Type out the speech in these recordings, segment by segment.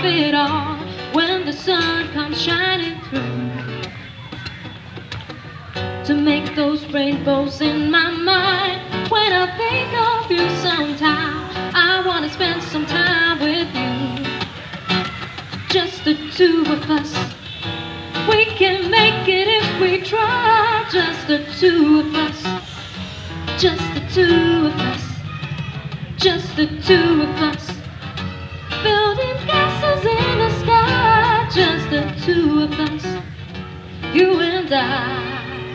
it all when the sun comes shining through, to make those rainbows in my mind. When I think of you sometime, I want to spend some time with you. Just the two of us, we can make it if we try. Just the two of us, just the two of us, just the two of us, building castles in the sky. Just the two of us, you and I.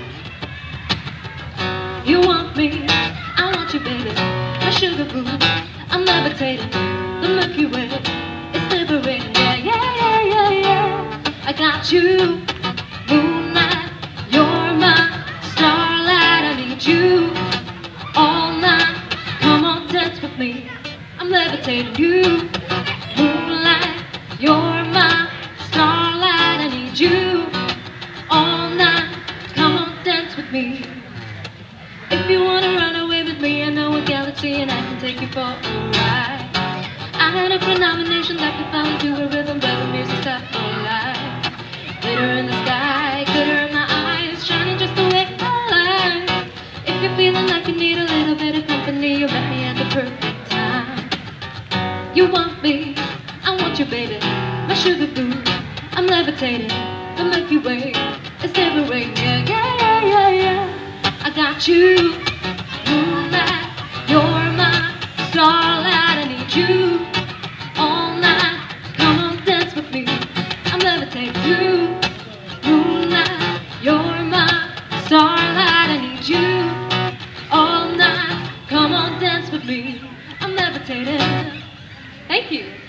You want me, I want you, baby, my sugar boo. I'm levitating, the Milky Way is liberating. Yeah, yeah, yeah, yeah, yeah. I got you, moonlight, you're my starlight. I need you all night. Come on, dance with me, I'm levitating. You, moonlight, you're my starlight. I need you all night. Come on, dance with me. If you wanna run away with me, I know a galaxy and I can take you for a ride. I had a phenomenon that could fall into a rhythm where the music stopped for life. Glitter in the sky, glitter in my eyes, shining just the way I like. If you're feeling like you need a little bit of company, you met me at the perfect time. You want me, I want you, baby, my sugar boo. I'm levitating, the Milky Way is liberating. Yeah, yeah, yeah, yeah, yeah. I got you, moonlight, you're my starlight. I need you all night. Come on, dance with me, I'm levitating. You, moonlight, you're my starlight. I need you all night. Come on, dance with me, I'm levitating. Thank you.